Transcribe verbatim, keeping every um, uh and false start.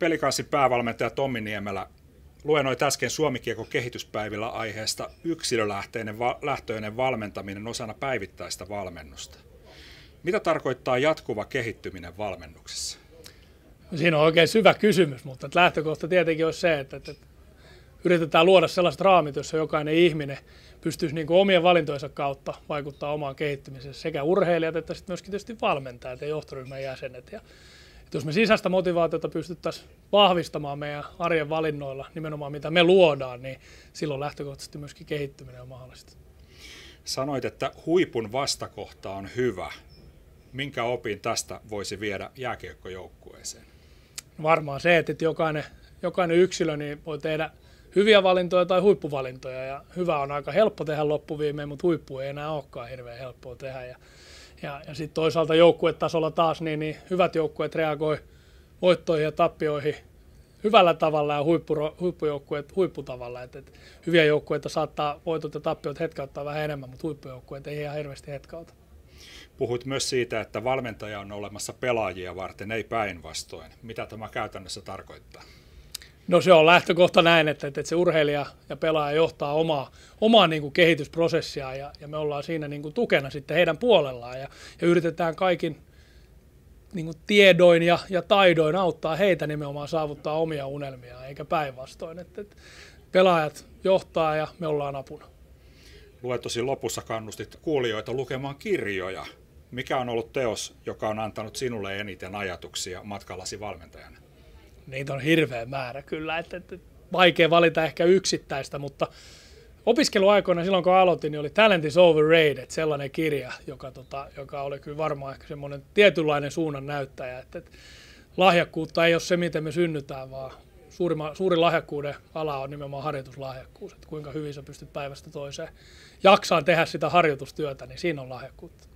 Pelikanssin päävalmentaja Tommi Niemelä luennoit äsken Suomi-kiekon kehityspäivillä aiheesta yksilölähtöinen lähtöinen valmentaminen osana päivittäistä valmennusta. Mitä tarkoittaa jatkuva kehittyminen valmennuksessa? Siinä on oikein syvä kysymys, mutta lähtökohta tietenkin on se, että, että yritetään luoda sellaiset raamit, jossa jokainen ihminen pystyisi niin kuin omien valintojensa kautta vaikuttaa omaan kehittymiseen, sekä urheilijat että sitten myöskin tietysti valmentajat ja johtoryhmän jäsenet. Ja, että jos me sisäistä motivaatiota pystyttäisiin vahvistamaan meidän arjen valinnoilla, nimenomaan mitä me luodaan, niin silloin lähtökohtaisesti myöskin kehittyminen on mahdollista. Sanoit, että huipun vastakohta on hyvä. Minkä opin tästä voisi viedä jääkiekkojoukkueeseen? Varmaan se, että jokainen, jokainen yksilö niin voi tehdä hyviä valintoja tai huippuvalintoja. Ja hyvä on aika helppo tehdä loppuviimeen, mutta huippu ei enää olekaan hirveän helppoa tehdä. Ja, ja, ja sitten toisaalta joukkuetasolla taas niin, niin hyvät joukkueet reagoi voittoihin ja tappioihin hyvällä tavalla ja huippu, huippujoukkueet huipputavalla. Et, et hyviä joukkueita saattaa voitot ja tappiot hetkauttaa vähän enemmän, mutta huippujoukkueet ei ihan hirveästi hetkauta. Puhuit myös siitä, että valmentaja on olemassa pelaajia varten, ei päinvastoin. Mitä tämä käytännössä tarkoittaa? No se on lähtökohta näin, että, että se urheilija ja pelaaja johtaa omaa, omaa niin kuin kehitysprosessiaan ja, ja me ollaan siinä niin kuin tukena sitten heidän puolellaan ja, ja yritetään kaikin niin kuin tiedoin ja, ja taidoin auttaa heitä nimenomaan saavuttaa omia unelmiaan, eikä päinvastoin. Että, että pelaajat johtaa ja me ollaan apuna. Luettosin lopussa kannustit kuulijoita lukemaan kirjoja. Mikä on ollut teos, joka on antanut sinulle eniten ajatuksia matkallasi valmentajana? Niitä on hirveä määrä kyllä. Että, että vaikea valita ehkä yksittäistä, mutta opiskeluaikoina silloin kun aloitin, niin oli Talent is Overrated, sellainen kirja, joka, tota, joka oli kyllä varmaan ehkä semmoinen tietynlainen suunnan näyttäjä. Että, että lahjakkuutta ei ole se, miten me synnytään, vaan suurima, suurin lahjakkuuden ala on nimenomaan harjoituslahjakkuus. Että kuinka hyvin sä pystyt päivästä toiseen jaksaan tehdä sitä harjoitustyötä, niin siinä on lahjakkuutta.